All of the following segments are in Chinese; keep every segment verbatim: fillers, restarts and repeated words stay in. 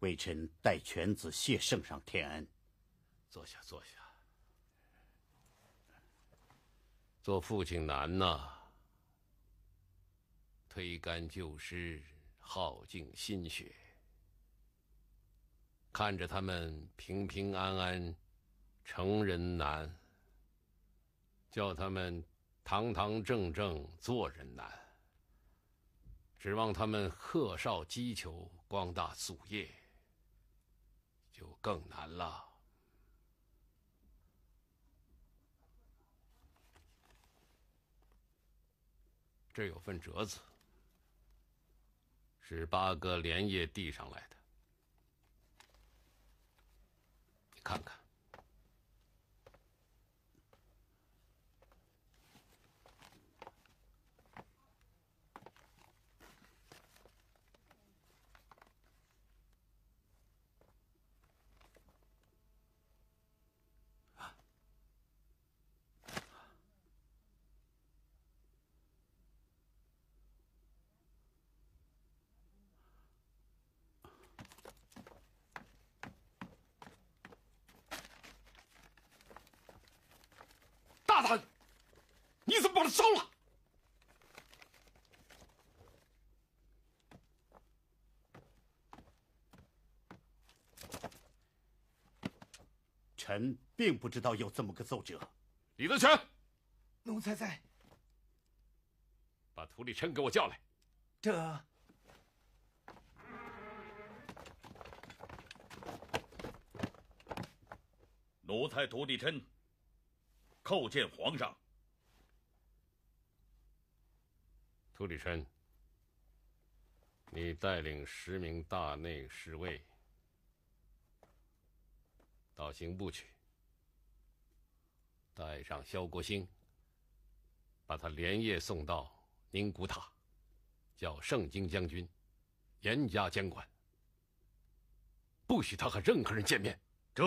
微臣代犬子谢圣上天恩。 坐下，坐下。做父亲难呐，推干就湿，耗尽心血。看着他们平平安安成人难，叫他们堂堂正正做人难。指望他们鹤少击球，光大夙业，就更难了。这有份折子，是八哥连夜递上来的，你看看。 大胆！你怎么把它烧了？ 臣并不知道有这么个奏折。 李德全， 奴才在。 把涂立琛给我叫来。 这。 奴才涂立琛叩见皇上。 涂立琛，你带领十名大内侍卫到刑部去，带上萧国兴，把他连夜送到宁古塔，叫盛京将军严加监管，不许他和任何人见面。 这。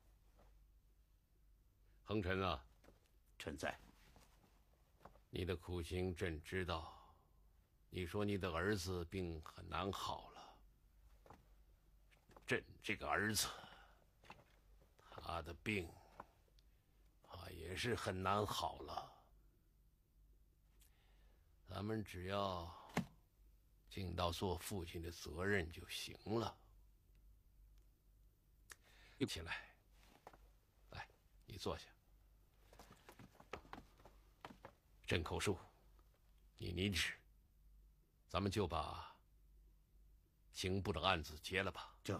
恒臣啊， 臣在。 你的苦心朕知道。你说你的儿子病很难好了，朕这个儿子，他的病，他也是很难好了。咱们只要尽到做父亲的责任就行了。起来，来，你坐下。朕口述，你拟旨。咱们就把刑部的案子结了吧。 这。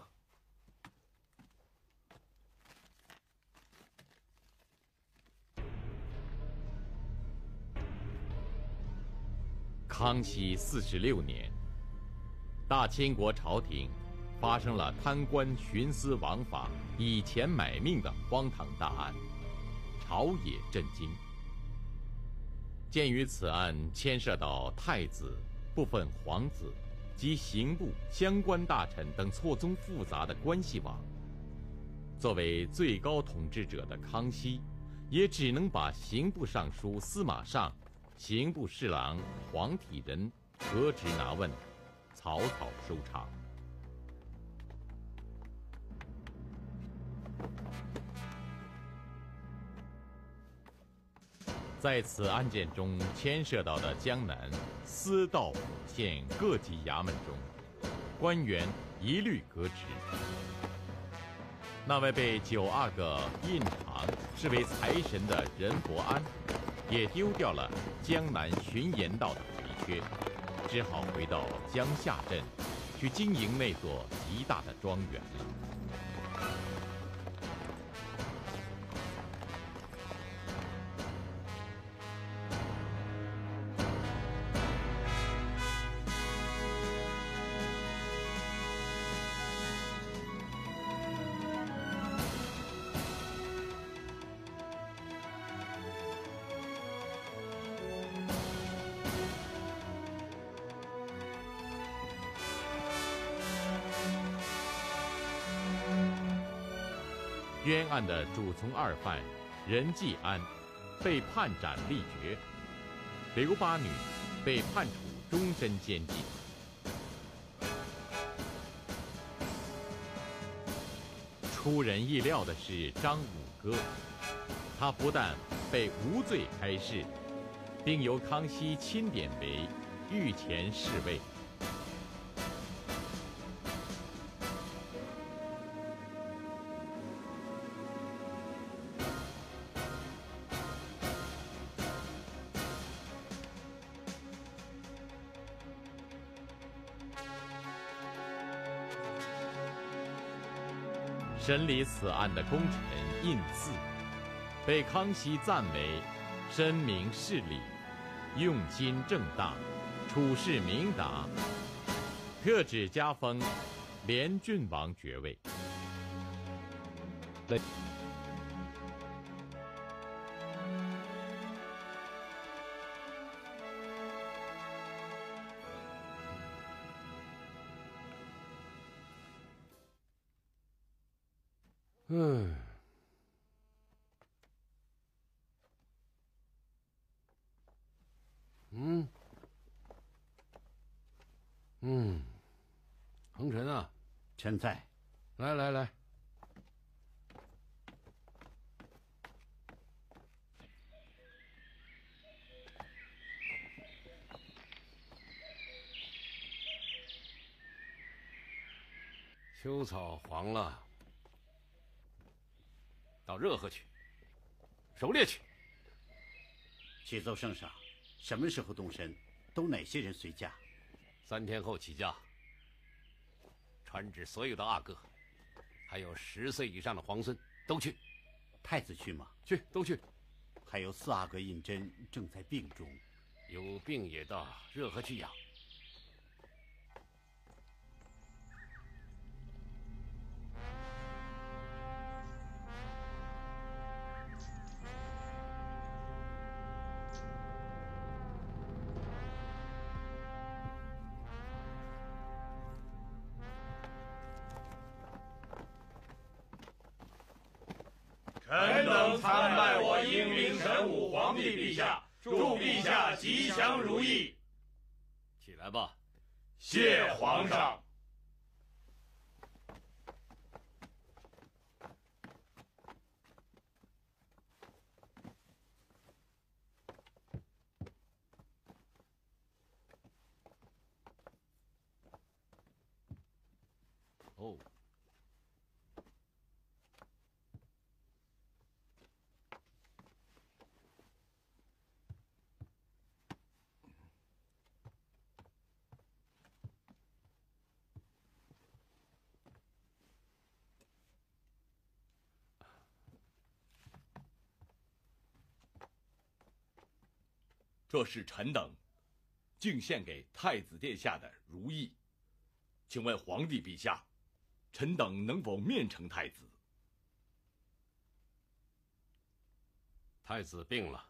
康熙四十六年，大清国朝廷发生了贪官徇私枉法、以钱买命的荒唐大案，朝野震惊。鉴于此案牵涉到太子、部分皇子及刑部相关大臣等错综复杂的关系网，作为最高统治者的康熙，也只能把刑部尚书司马尚、刑部侍郎黄体仁革职拿问，草草收场。在此案件中牵涉到的江南司道府县各级衙门中，官员一律革职。那位被九阿哥胤长视为财神的任伯安，也丢掉了江南巡盐道的肥缺，只好回到江夏镇去经营那座极大的庄园了。冤案的主从二犯任继安被判斩立决，刘八女被判处终身监禁。 出人意料的是张五哥，他不但被无罪开释，并由康熙钦点为御前侍卫。审理此案的功臣胤祀，被康熙赞为深明事理、用心正大、处事明达，特旨加封连郡王爵位。 嗯，嗯，嗯，恒臣啊， 臣在。 来来来，秋草黄了。到热河去，狩猎去。 启奏圣上，什么时候动身？都哪些人随驾？ 三天后起驾。传旨所有的阿哥，还有十岁以上的皇孙都去。 太子去吗？ 去，都去。 还有四阿哥胤禛正在病中， 有病也到热河去养。 臣等参拜我英明神武皇帝陛下，祝陛下吉祥如意。 起来吧。 谢皇上。 哦。 这是臣等敬献给太子殿下的如意，请问皇帝陛下，臣等能否面呈太子？ 太子病了，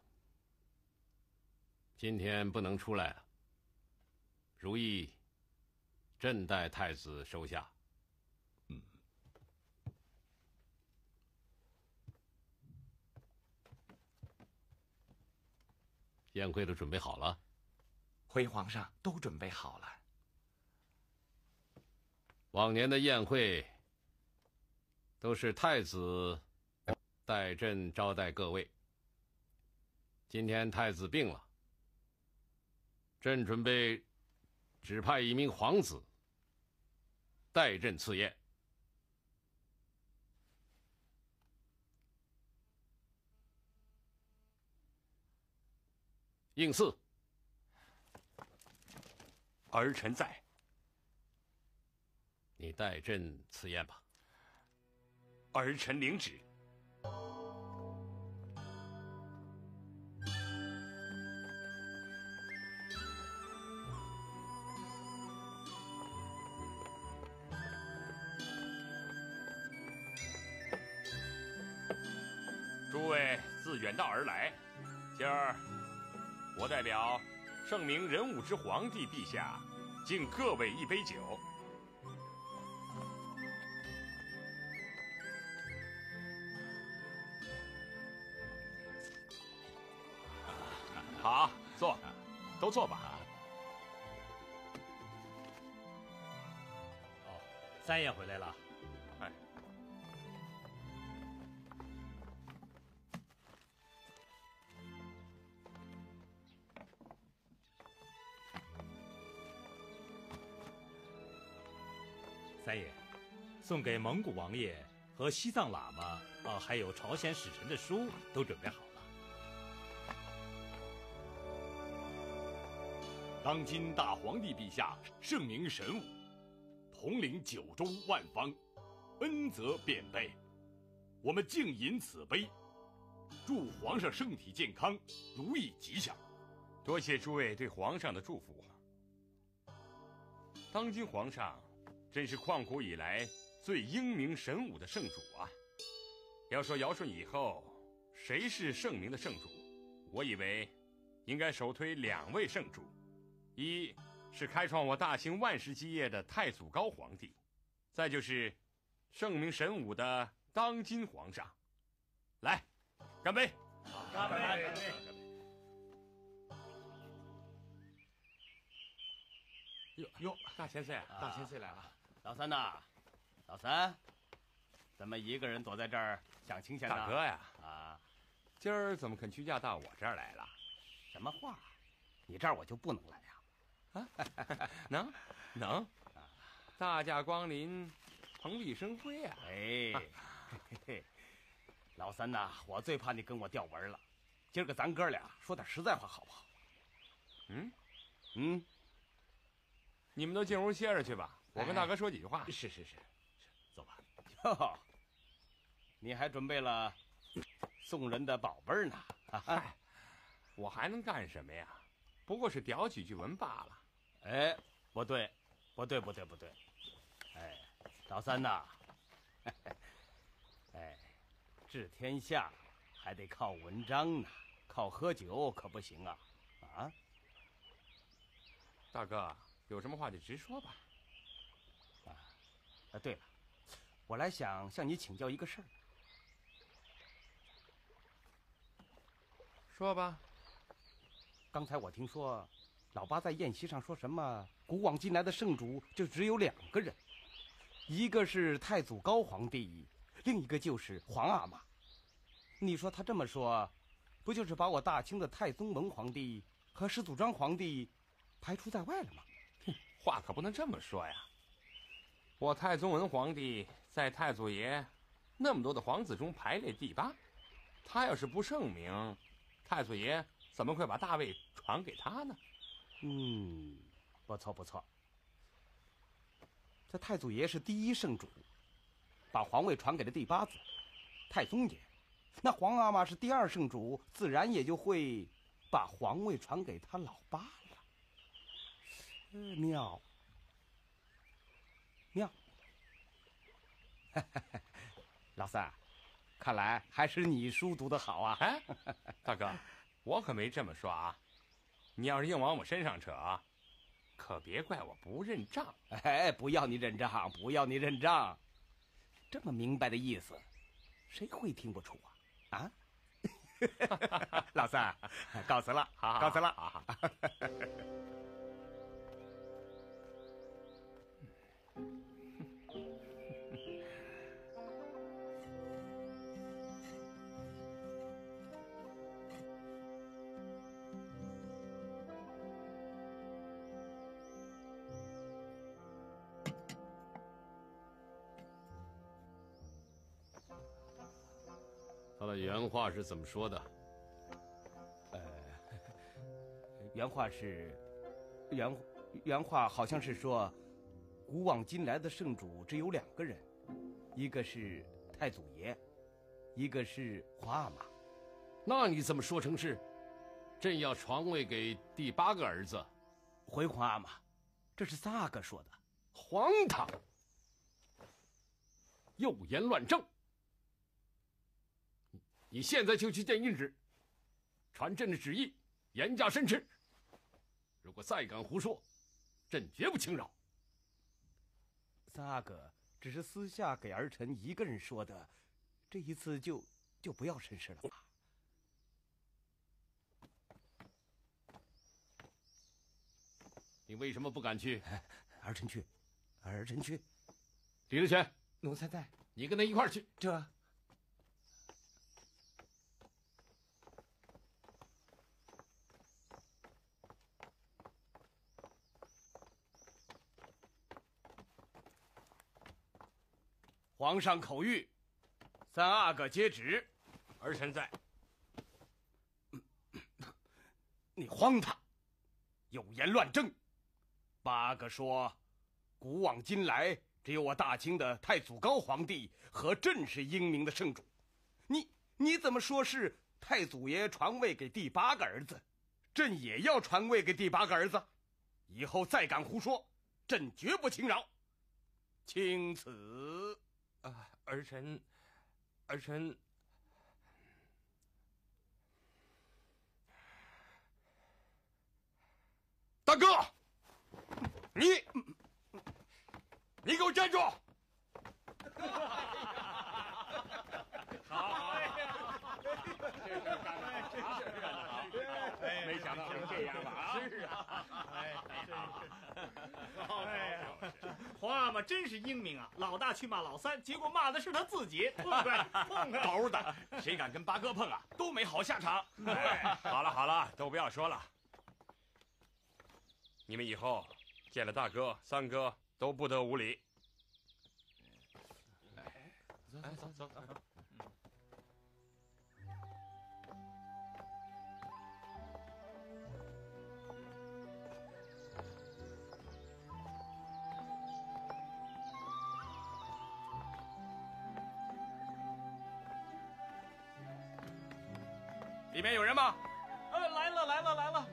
今天不能出来了。如意，朕代太子收下。 嗯。 宴会都准备好了？ 回皇上，都准备好了。 往年的宴会都是太子代朕招待各位，今天太子病了，朕准备指派一名皇子代朕赐宴。应嗣。 儿臣在。 你代朕赐宴吧。 儿臣领旨。诸位自远道而来，今儿我代表圣明仁武之皇帝陛下，敬各位一杯酒。好，坐，都坐吧。 哦，三爷回来了。哎， 三爷，送给蒙古王爷和西藏喇嘛啊，还有朝鲜使臣的书都准备好了。 当今大皇帝陛下圣明神武，统领九州万方，恩泽遍备。我们敬饮此杯，祝皇上身体健康，如意吉祥。 多谢诸位对皇上的祝福。当今皇上真是旷古以来最英明神武的圣主啊！要说尧舜以后谁是圣明的圣主，我以为应该首推两位圣主，一是开创我大清万世基业的太祖高皇帝，再就是圣明神武的当今皇上。来，干杯！ 干杯！干杯！ 哟哟，大千岁，大千岁来了。 老三呐，老三，怎么一个人躲在这儿享清闲呢？ 大哥呀， 啊， 今儿怎么肯居驾到我这儿来了？ 什么话？你这儿我就不能来呀？ 啊，能能，大驾光临，蓬荜生辉啊！ 哎，嘿嘿，老三呐，我最怕你跟我调文了。今儿个咱哥俩说点实在话，好不好？ 嗯嗯， 你们都进屋歇着去吧，我跟大哥说几句话。 是是是，走吧。 哟，你还准备了送人的宝贝呢？ 嗨，我还能干什么呀？不过是叼几句文罢了。 哎，不对，不对，不对，不对。哎，老三呐，哎，治天下还得靠文章呢，靠喝酒可不行啊！啊， 大哥，有什么话就直说吧。 啊，啊，对了，我来想向你请教一个事儿。 说吧。 刚才我听说，老八在宴席上说什么古往今来的圣主就只有两个人，一个是太祖高皇帝，另一个就是皇阿玛。你说他这么说，不就是把我大清的太宗文皇帝和始祖庄皇帝排除在外了吗？ 哼，话可不能这么说呀。我太宗文皇帝在太祖爷那么多的皇子中排列第八，他要是不圣明，太祖爷怎么会把大位传给他呢？ 嗯，不错不错。这太祖爷是第一圣主，把皇位传给了第八子太宗爷。那皇阿玛是第二圣主，自然也就会把皇位传给他老八了。呃，妙，妙。老三，看来还是你书读得好啊！ 哎，大哥，我可没这么说啊。你要是硬往我身上扯，可别怪我不认账。 哎，不要你认账，不要你认账，这么明白的意思，谁会听不出啊？啊，老三，告辞了， 好好告辞了。 好好他的原话是怎么说的？ 呃，原话是，原原话好像是说，古往今来的圣主只有两个人，一个是太祖爷，一个是皇阿玛。 那你怎么说成是朕要传位给第八个儿子？ 回皇阿玛，这是三阿哥说的。 荒唐！诱言乱政！你现在就去见谕旨，传朕的旨意，严加申斥。如果再敢胡说，朕绝不轻饶。 三阿哥只是私下给儿臣一个人说的，这一次就就不要申斥了吧。 你为什么不敢去？ 儿臣去，儿臣去。 李日全， 奴才在。 你跟他一块儿去。 这。 皇上口谕，三阿哥接旨。 儿臣在。 你荒唐，有言乱政。八哥说，古往今来，只有我大清的太祖高皇帝和朕是英明的圣主。你你怎么说是太祖爷传位给第八个儿子，朕也要传位给第八个儿子？以后再敢胡说，朕绝不轻饶。钦此。 啊，儿臣，儿臣。大哥，你，你给我站住！好，这事干得好，真是干得好！没想到能这样吧？是啊，哎， 哎呀，皇阿玛真是英明啊！老大去骂老三，结果骂的是他自己，痛快，痛快！ 狗的，谁敢跟八哥碰啊，都没好下场。 哎，好了好了，都不要说了。你们以后见了大哥、三哥都不得无礼。 来，走走走。 里面有人吗？ 呃，来了来了来了。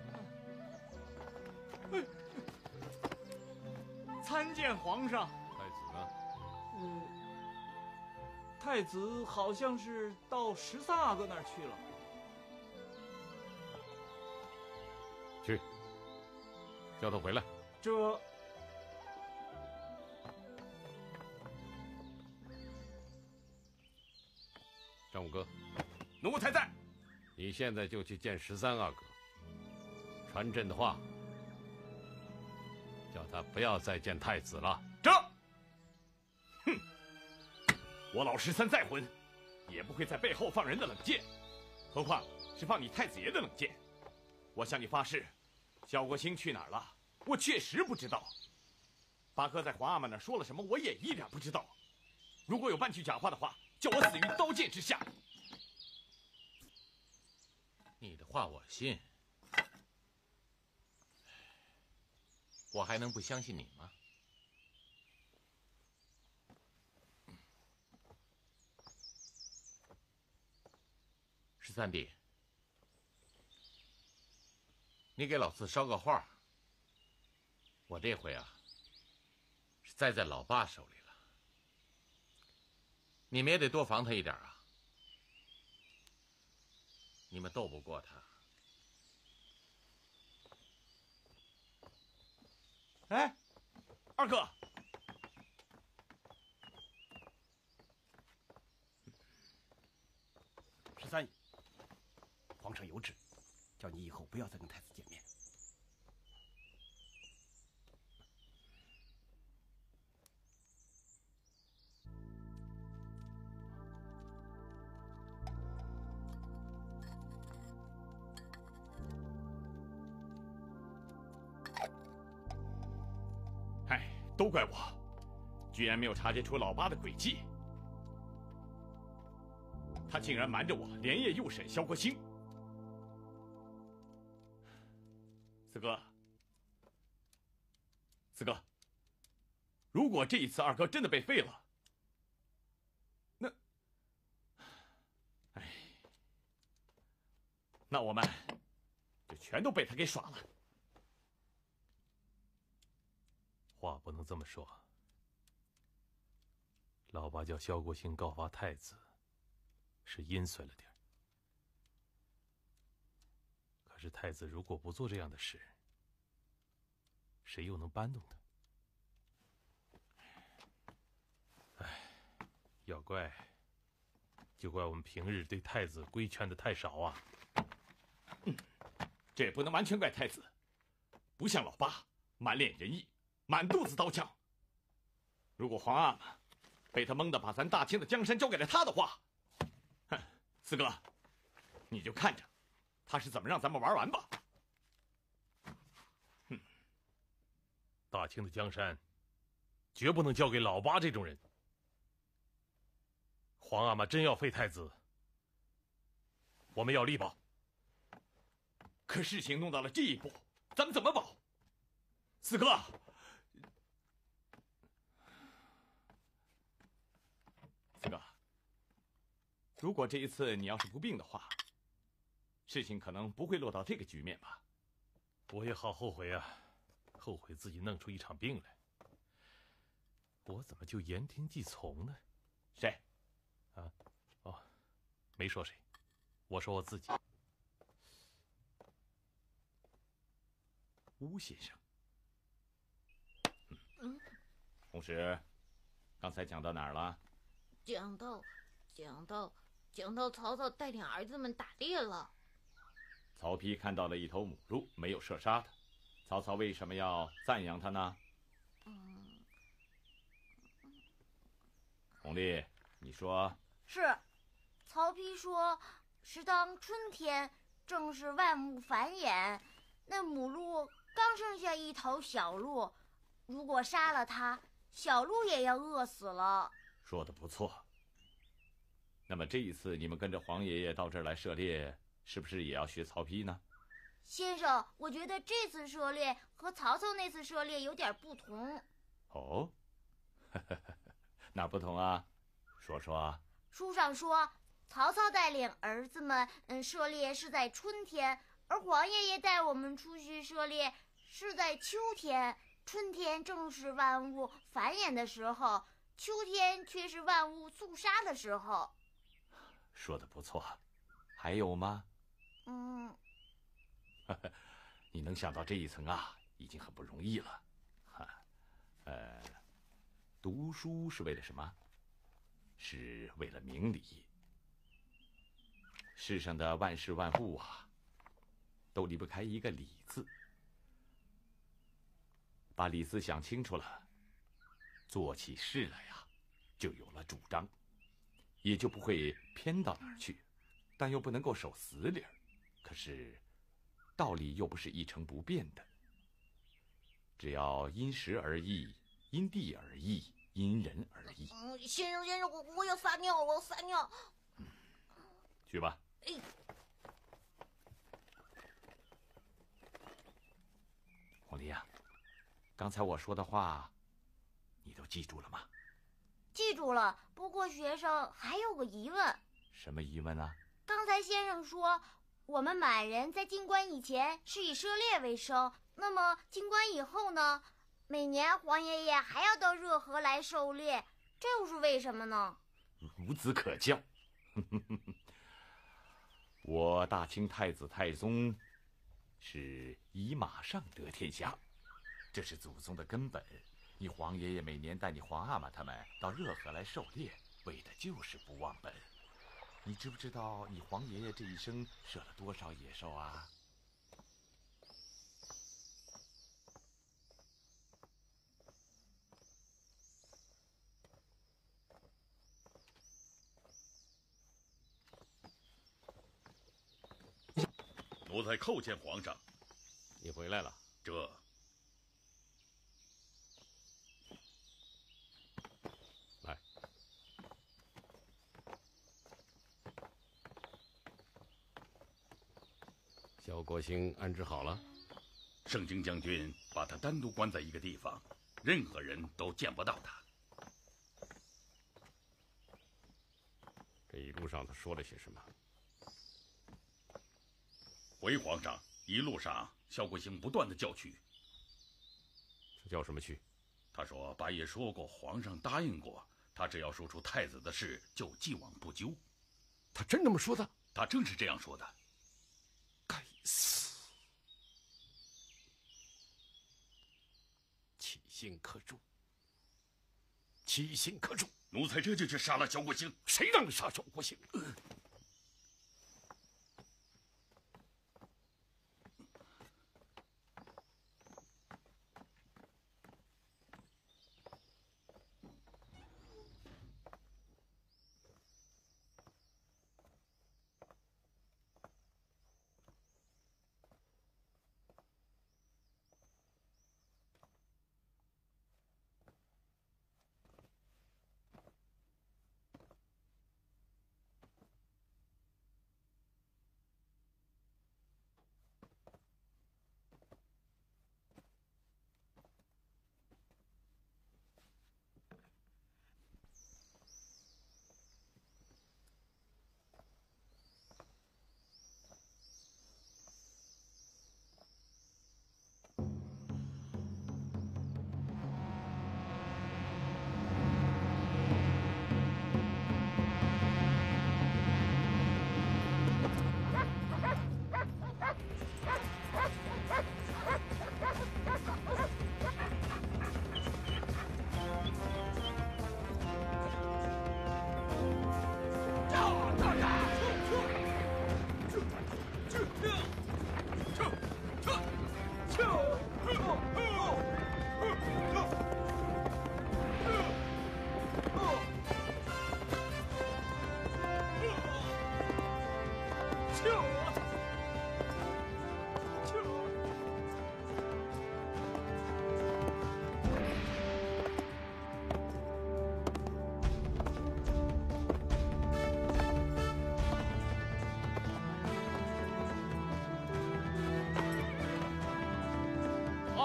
参见皇上。 太子呢？ 嗯，太子好像是到十三阿哥那儿去了。 去，叫他回来。 这张五哥， 奴才在。 你现在就去见十三阿哥，传朕的话，叫他不要再见太子了。 这，哼，我老十三再混，也不会在背后放人的冷箭，何况是放你太子爷的冷箭。我向你发誓，萧国兴去哪儿了，我确实不知道。八哥在皇阿玛那儿说了什么，我也一点不知道。如果有半句假话的话，叫我死于刀剑之下。 你的话我信，我还能不相信你吗？十三弟，你给老四捎个话，我这回啊是栽在老八手里了，你们也得多防他一点啊。你们斗不过他。 哎，二哥， 十三姨，皇上有旨，叫你以后不要再跟太子见面。 哎，都怪我，居然没有察觉出老八的诡计。他竟然瞒着我，连夜诱审萧国兴。四哥，四哥，如果这一次二哥真的被废了，那，哎，那我们就全都被他给耍了。 话不能这么说。老八叫萧国兴告发太子，是阴损了点儿。可是太子如果不做这样的事，谁又能搬动他？哎，要怪，就怪我们平日对太子规劝的太少啊。 嗯，这也不能完全怪太子，不像老八满脸仁义，满肚子刀枪。如果皇阿玛被他蒙的把咱大清的江山交给了他的话，哼，四哥，你就看着他是怎么让咱们玩完吧。 哼，大清的江山绝不能交给老八这种人。 皇阿玛真要废太子，我们要力保。 可事情弄到了这一步，咱们怎么保？四哥，四哥，如果这一次你要是不病的话，事情可能不会落到这个局面吧？ 我也好后悔啊，后悔自己弄出一场病来。我怎么就言听计从呢？ 谁？ 啊？哦，没说谁，我说我自己。 巫先生。嗯。红石，刚才讲到哪儿了？ 讲到，讲到，讲到曹操带领儿子们打猎了。 曹丕看到了一头母鹿，没有射杀它。曹操为什么要赞扬他呢？ 嗯。 弘历，你说。 是，曹丕说，是当春天，正是万物繁衍，那母鹿刚生下一头小鹿，如果杀了它，小鹿也要饿死了。 说得不错。那么这一次你们跟着黄爷爷到这儿来射猎，是不是也要学曹丕呢？ 先生，我觉得这次射猎和曹操那次射猎有点不同。 哦，哪不同啊？说说。 书上说，曹操带领儿子们嗯射猎是在春天，而黄爷爷带我们出去射猎是在秋天。春天正是万物繁衍的时候，秋天却是万物肃杀的时候。 说得不错，还有吗？ 嗯。 你能想到这一层啊，已经很不容易了。哈，呃，读书是为了什么？是为了明理。世上的万事万物啊，都离不开一个理字。把理字想清楚了，做起事来呀，就有了主张，也就不会偏到哪儿去，但又不能够守死理儿。可是道理又不是一成不变的，只要因时而异，因地而异，因人而异。 嗯，先生先生，我我要撒尿，我要撒尿。 嗯，去吧。 哎。 弘历啊，刚才我说的话，你都记住了吗？ 记住了，不过学生还有个疑问。 什么疑问啊？ 刚才先生说，我们满人在进关以前是以射猎为生，那么进关以后呢？每年黄爷爷还要到热河来狩猎，这又是为什么呢？ 孺子可教。我大清太子太宗是以马上得天下，这是祖宗的根本。你黄爷爷每年带你皇阿玛他们到热河来狩猎，为的就是不忘本。你知不知道你黄爷爷这一生射了多少野兽啊？ 奴才叩见皇上。 你回来了。 这。 来。小国兴安置好了。 盛京将军把他单独关在一个地方，任何人都见不到他。 这一路上他说了些什么？ 回皇上，一路上萧国兴不断的叫屈。 这叫什么屈？ 他说八爷说过，皇上答应过，他只要说出太子的事，就既往不咎。 他真这么说的？ 他正是这样说的。 该死！其心可诛，其心可诛！ 奴才这就去杀了萧国兴。 谁让你杀萧国兴？呃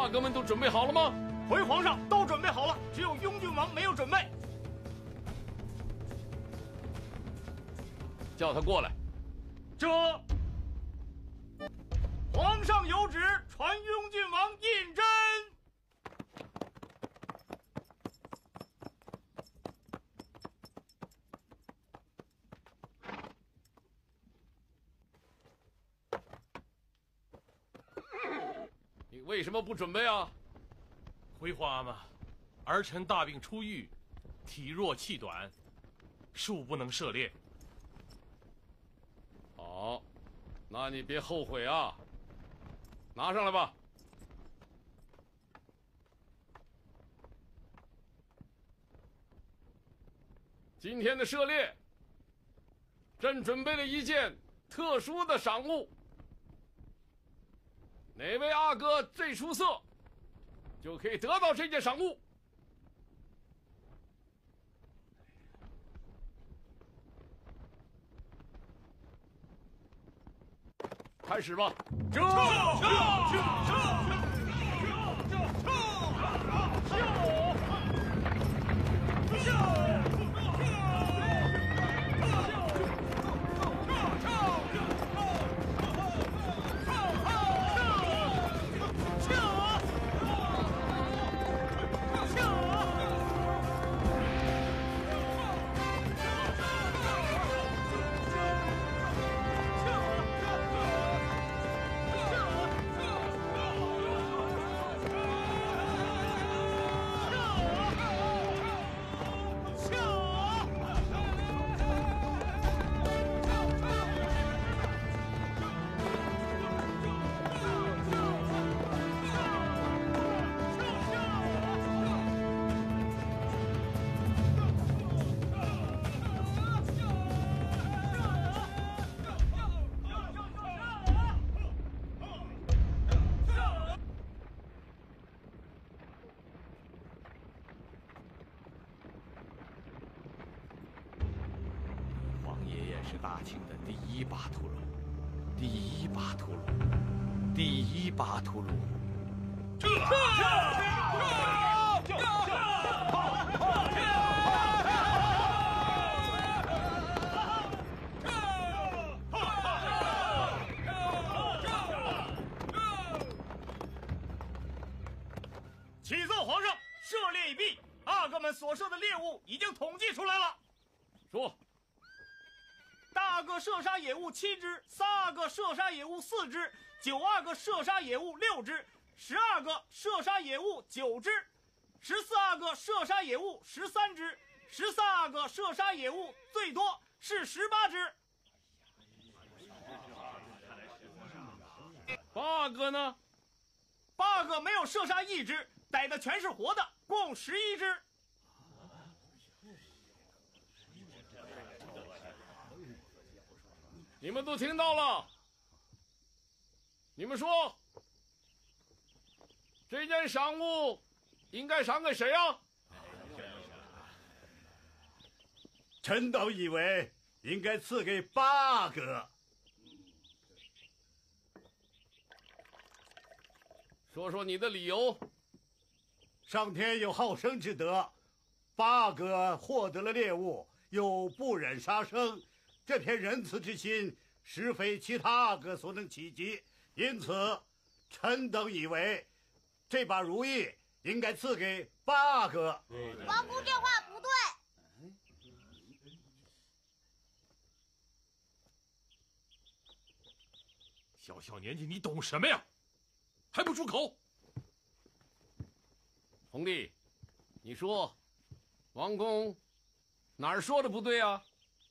阿哥们都准备好了吗？ 回皇上，都准备好了，只有雍郡王没有准备。 叫他过来。 这，皇上有旨，传雍郡王胤禛。 你为什么不准备啊？ 回皇阿玛，儿臣大病初愈，体弱气短，恕不能涉猎。 好，那你别后悔啊！拿上来吧。今天的涉猎，朕准备了一件特殊的赏物。哪位阿哥最出色，就可以得到这件赏物。开始吧！ 这这这是大清的第一巴图鲁，第一巴图鲁，第一巴图鲁。 这启奏皇上，涉猎已毕，阿哥们所射的猎物已经统计出来了。 说。 大个射杀野物七只，仨个射杀野物四只，九阿个射杀野物六只，十二个射杀野物九只，十四阿个射杀野物十三只，十三阿个射杀野物最多是十八只。 八个呢？ 八个没有射杀一只，逮的全是活的，共十一只。 你们都听到了？你们说，这件赏物应该赏给谁啊？ 臣倒以为应该赐给八哥。 说说你的理由。 上天有好生之德，八哥获得了猎物，又不忍杀生。这片仁慈之心，实非其他阿哥所能企及，因此，臣等以为，这把如意应该赐给八阿哥。 王姑这话不对。 小小年纪你懂什么呀？还不住口！ 皇帝，你说，王公哪儿说的不对啊？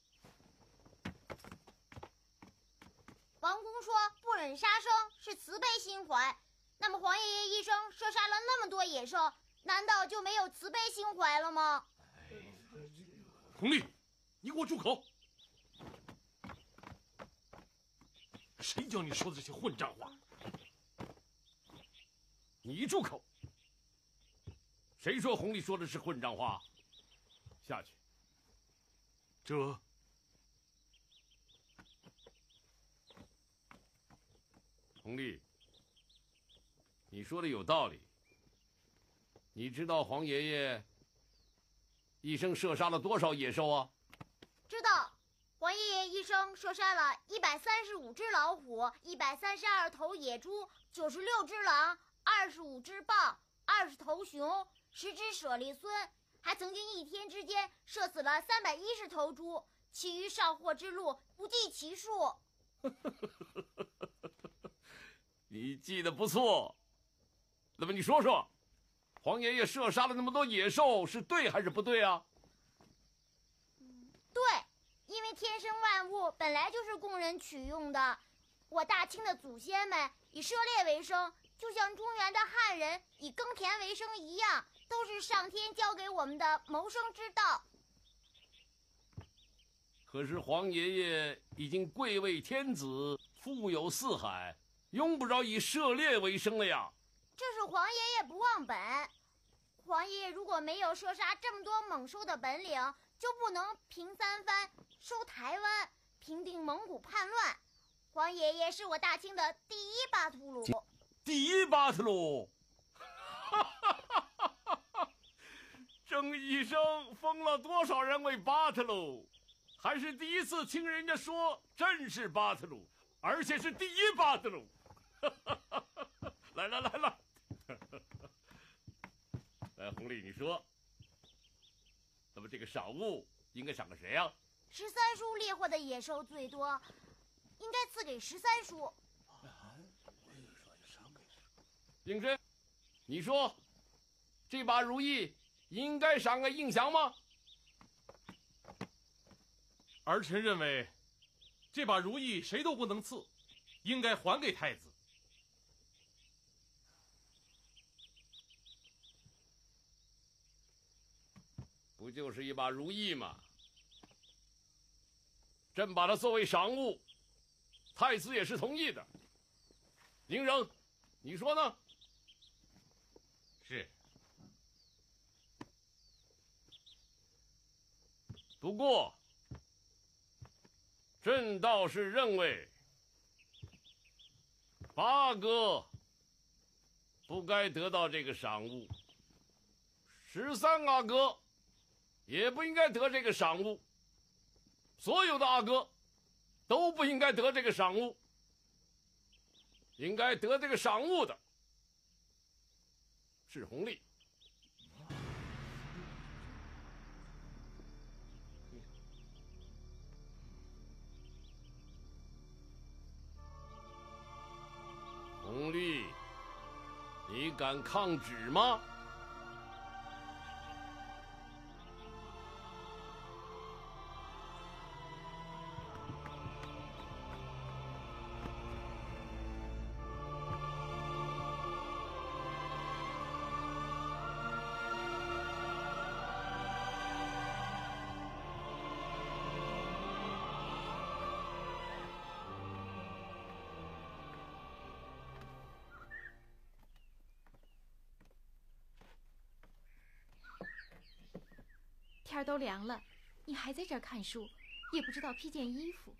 王公说不忍杀生是慈悲心怀，那么黄爷爷一生射杀了那么多野兽，难道就没有慈悲心怀了吗？ 弘历，你给我住口！谁叫你说的这些混账话？ 你住口！谁说弘历说的是混账话？下去。 这。 弘历， 你说的有道理。你知道黄爷爷一生射杀了多少野兽啊？ 知道，黄爷爷一生射杀了一百三十五只老虎，一百三十二头野猪，九十六只狼，二十五只豹，二十头熊，十只舍利孙，还曾经一天之间射死了三百一十头猪，其余上货之路不计其数。 你记得不错。那么你说说，黄爷爷射杀了那么多野兽，是对还是不对啊？ 对，因为天生万物本来就是供人取用的。我大清的祖先们以狩猎为生，就像中原的汉人以耕田为生一样，都是上天教给我们的谋生之道。 可是黄爷爷已经贵为天子，富有四海，用不着以狩猎为生了呀。 这是黄爷爷不忘本。黄爷爷如果没有射杀这么多猛兽的本领，就不能平三藩、收台湾、平定蒙古叛乱。黄爷爷是我大清的第一巴图鲁。 第一巴图鲁，郑医生封了多少人为巴特鲁？还是第一次听人家说朕是巴特鲁，而且是第一巴特鲁。来来来来，来红丽，你说，那么这个赏物应该赏给谁呀？ 十三叔猎获的野兽最多，应该赐给十三叔。 应真，你说，这把如意应该赏给应祥吗？ 儿臣认为，这把如意谁都不能赐，应该还给太子。 不就是一把如意吗？朕把它作为赏物，太子也是同意的。宁扔，你说呢？ 是。 不过，朕倒是认为，八哥不该得到这个赏物，十三阿哥也不应该得这个赏物，所有的阿哥都不应该得这个赏物。应该得这个赏物的是弘历。弘历，你敢抗旨吗？ 天都凉了，你还在这儿看书，也不知道披件衣服。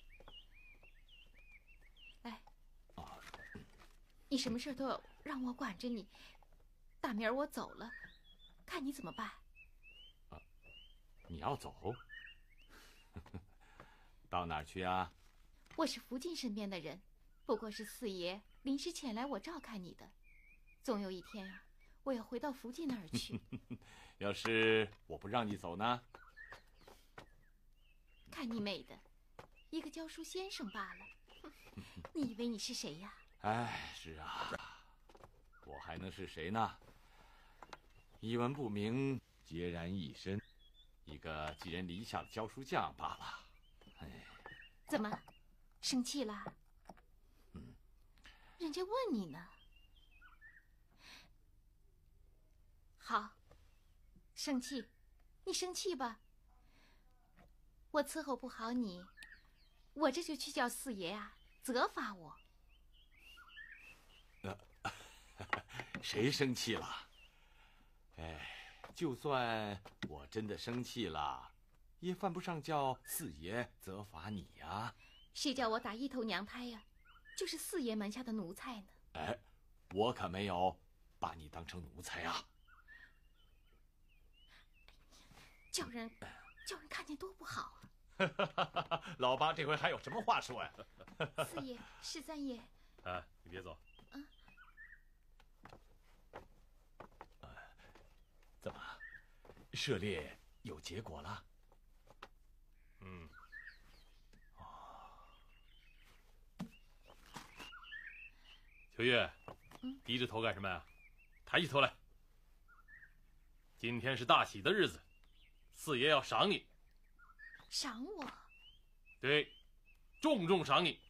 来，你什么事都有让我管着你，大明儿我走了，看你怎么办。 啊，你要走？到哪儿去啊？ 我是福晋身边的人，不过是四爷临时遣来我照看你的。总有一天啊，我要回到福晋那儿去。 要是我不让你走呢？ 看你美的，一个教书先生罢了。你以为你是谁呀？ 哎，是啊，我还能是谁呢？一文不名，孑然一身，一个寄人篱下的教书匠罢了。哎， 怎么，生气了？ 嗯， 人家问你呢。好。生气，你生气吧。我伺候不好你，我这就去叫四爷啊，责罚我。 呃，谁生气了？哎，就算我真的生气了，也犯不上叫四爷责罚你呀。 谁叫我打一头娘胎呀？就是四爷门下的奴才呢。 哎， 我可没有把你当成奴才啊！ 叫人，叫人看见多不好啊！ 老八这回还有什么话说呀？ 四爷、十三爷， 啊，你别走。 嗯。 怎么，涉猎有结果了？ 嗯。秋月， 嗯， 低着头干什么呀？抬起头来。今天是大喜的日子，四爷要赏你。 赏我？ 对，重重赏你。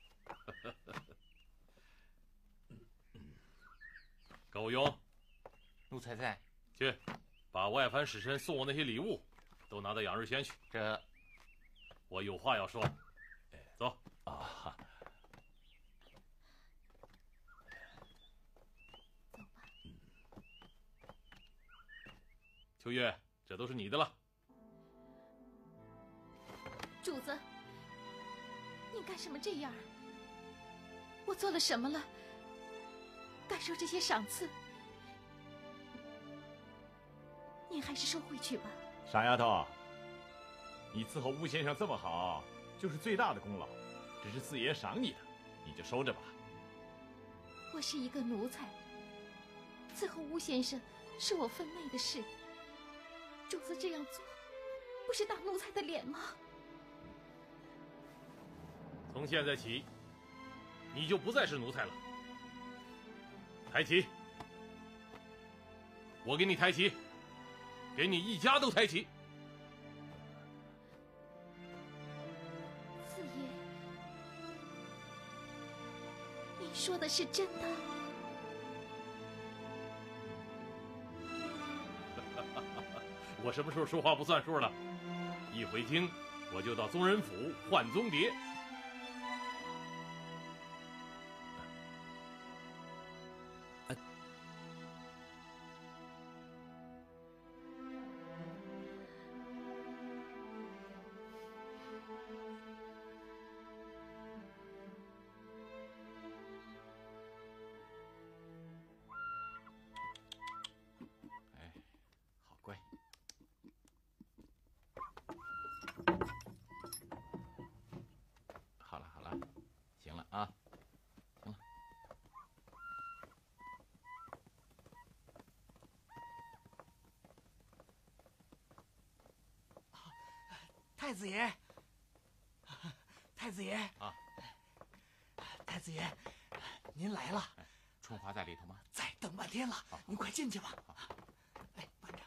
高勇， 奴才在。 去，把外藩使臣送我那些礼物都拿到养日轩去。 这， 我有话要说。走。 啊。 秋月，这都是你的了。 主子，你干什么这样？我做了什么了？敢受这些赏赐？您还是收回去吧。 傻丫头，你伺候巫先生这么好，就是最大的功劳，只是四爷赏你的，你就收着吧。 我是一个奴才，伺候巫先生是我分内的事。主子这样做，不是打奴才的脸吗？ 从现在起，你就不再是奴才了。抬起，我给你抬起，给你一家都抬起。 四爷，您说的是真的？ 我什么时候说话不算数了？一回京，我就到宗人府换宗牒。 啊，行了。 太子爷，太子爷啊， 太子爷，您来了。 春华在里头吗？ 在，等半天了，您快进去吧。哎，慢着。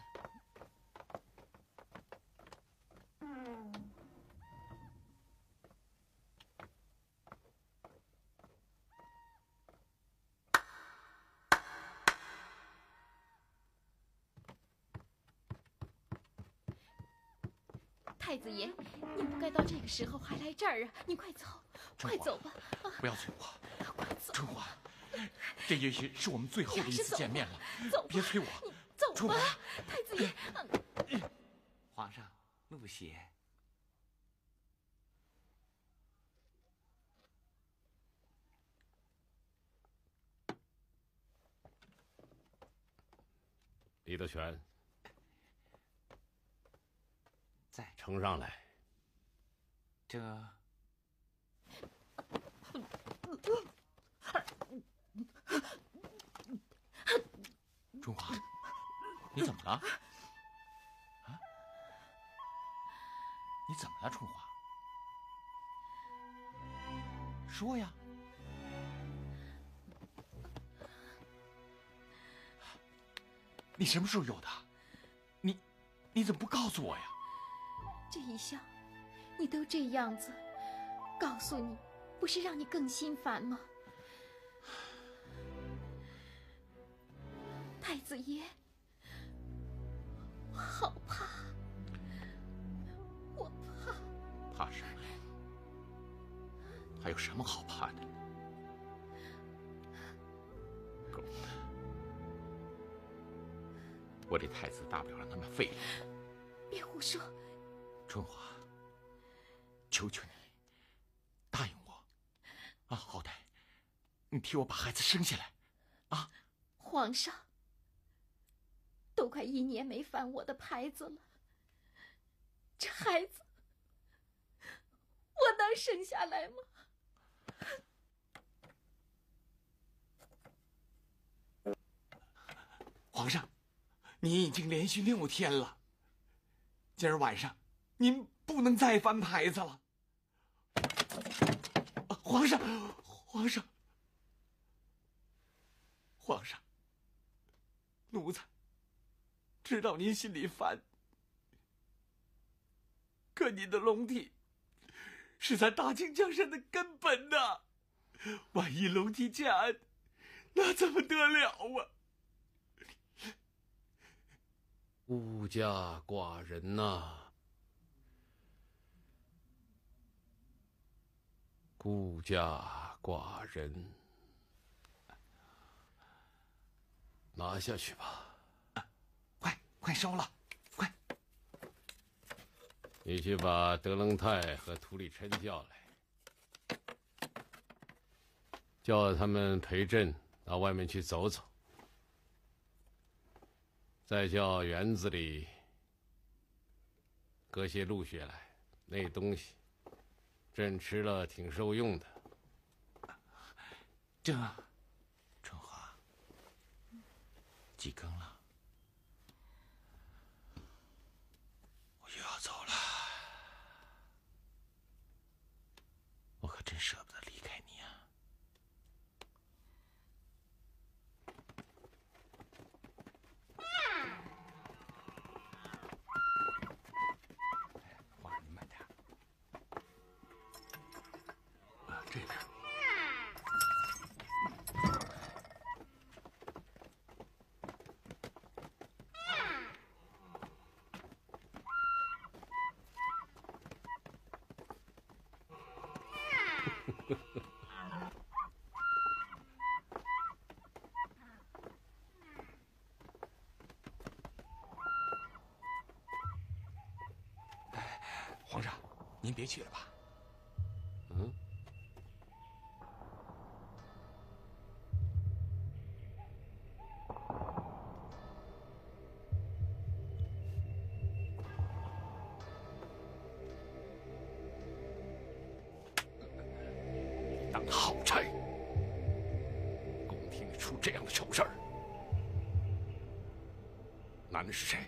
太子爷，您不该到这个时候还来这儿啊！您快走，快走吧！啊， 不要催我， 快走！ 春华，这也许是我们最后的一次见面了， 走， 别催我。 你走吧，太子爷。 皇上，怒邪。 李德全。 在， 呈上来。 这，春华，你怎么了？啊？你怎么了，春华？说呀！你什么时候有的？你，你怎么不告诉我呀？ 这一向，你都这样子，告诉你，不是让你更心烦吗？太子爷，我好怕，我怕。 怕什么？还有什么好怕的？狗的！我这太子大不了让他们废了。 别胡说。 春华，求求你，答应我，啊，好歹你替我把孩子生下来， 啊， 皇上，都快一年没翻我的牌子了，这孩子我能生下来吗？ 皇上，您已经连续六天了，今儿晚上您不能再翻牌子了。啊、皇上，皇上，皇上，奴才知道您心里烦，可您的龙体是咱大清江山的根本呐，万一龙体假案，那怎么得了啊？ 孤家寡人呐、啊，孤家寡人，拿下去吧。 快快收了，快！ 你去把德楞泰和涂里琛叫来，叫他们陪朕到外面去走走。再叫园子里割些鹿血来，那东西朕吃了挺受用的。 这，春华，几更了？我又要走了，我可真舍不得离开你啊！这边。皇上，您别去了吧？ 嗯。 当好差，宫廷里出这样的丑事儿，男人是谁？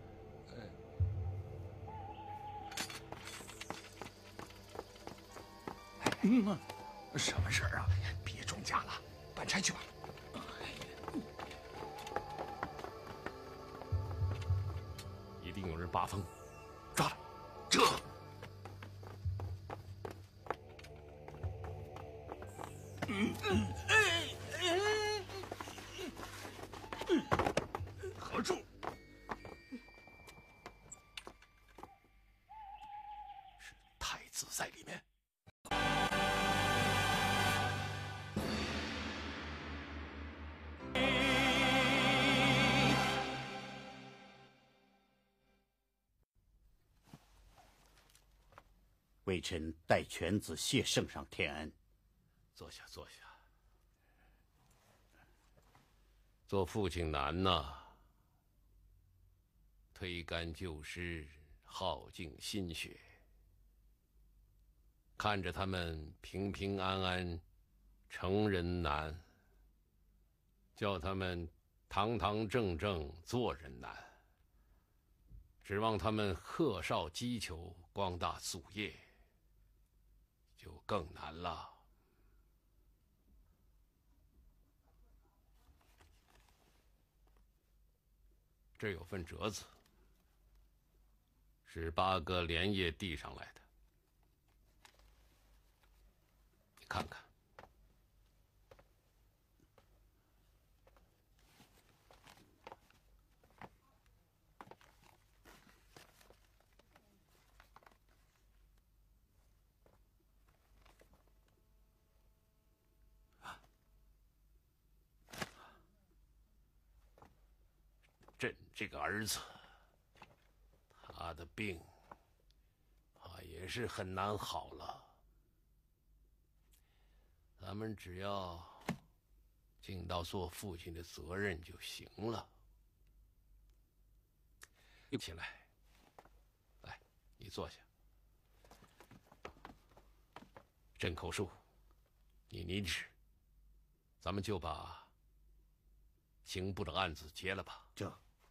嗯，什么事儿啊？别装假了，办差去吧。 一定有人扒风， 抓了，这。嗯嗯哎哎合住！是太子在里面。 微臣代犬子谢圣上天恩。 坐下，坐下。做父亲难呐，推干就湿，耗尽心血，看着他们平平安安成人难，叫他们堂堂正正做人难，指望他们鹤少击球，光大祖业，就更难了。这有份折子，是八哥连夜递上来的，你看看。朕这个儿子，他的病啊也是很难好了。咱们只要尽到做父亲的责任就行了。起来，来，你坐下。镇口述，你拟旨，咱们就把刑部的案子结了吧。 这。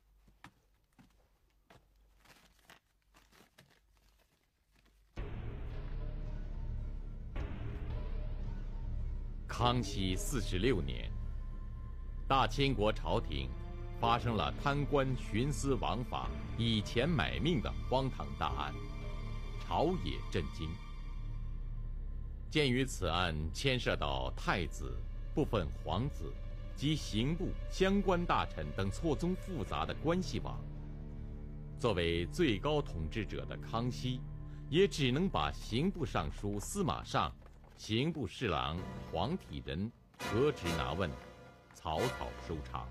康熙四十六年，大清国朝廷发生了贪官徇私枉法、以钱买命的荒唐大案，朝野震惊。鉴于此案牵涉到太子、部分皇子及刑部相关大臣等错综复杂的关系网，作为最高统治者的康熙，也只能把刑部尚书司马尚、刑部侍郎黄体仁革职拿问，草草收场。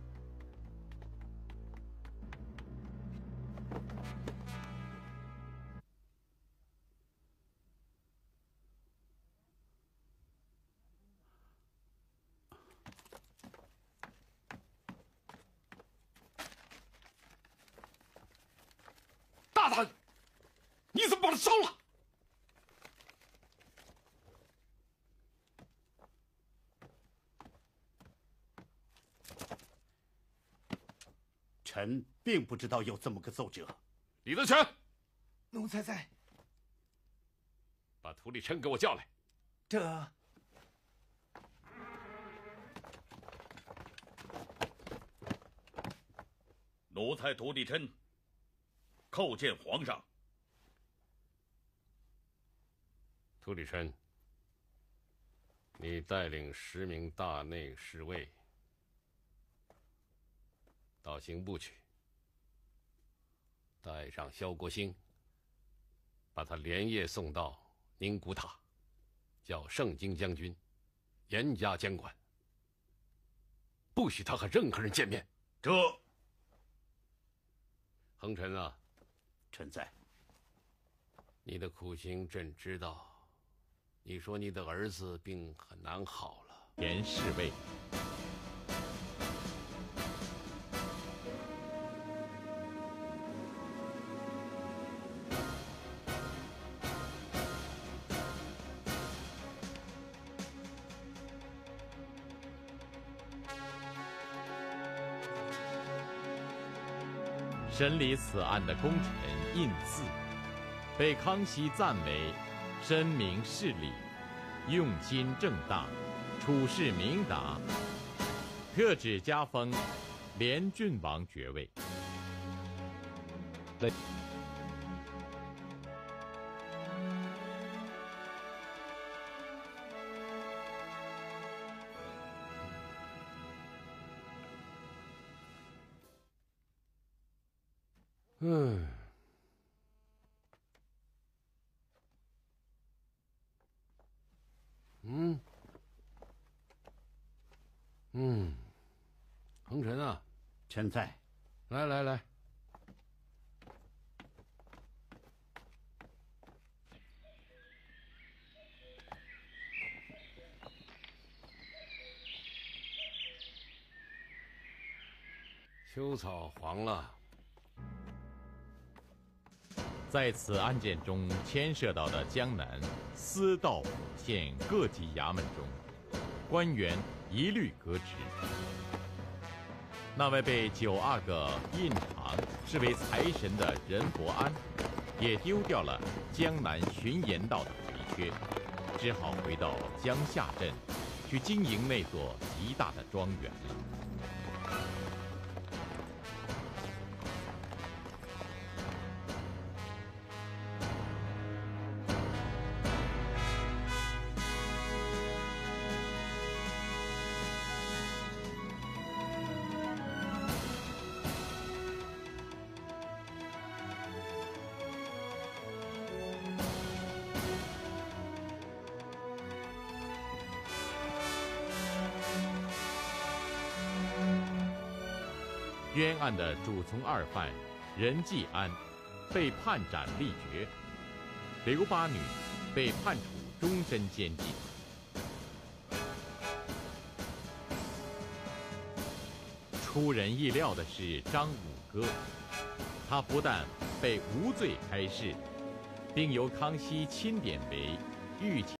大胆！你怎么把它烧了？ 臣并不知道有这么个奏折。 李德全， 奴才在。 把涂立琛给我叫来。 这。 奴才涂立琛叩见皇上。 涂立琛，你带领十名大内侍卫到刑部去，带上萧国兴，把他连夜送到宁古塔，叫盛京将军严加监管，不许他和任何人见面。 这。 恒臣啊， 臣在。 你的苦心朕知道。你说你的儿子病很难好了。 严侍卫。审理此案的功臣胤祀，被康熙赞为深明事理，用心正大，处事明达，特旨加封连郡王爵位。 嗯，嗯，嗯，恒臣啊， 臣在。 来来来，秋草黄了。 在此案件中牵涉到的江南司道府县各级衙门中，官员一律革职。那位被九阿哥胤长视为财神的任伯安，也丢掉了江南巡盐道的肥缺，只好回到江夏镇去经营那座极大的庄园了。冤案的主从二犯任继安被判斩立决，刘八女被判处终身监禁。 出人意料的是张五哥，他不但被无罪开释，并由康熙钦点为御前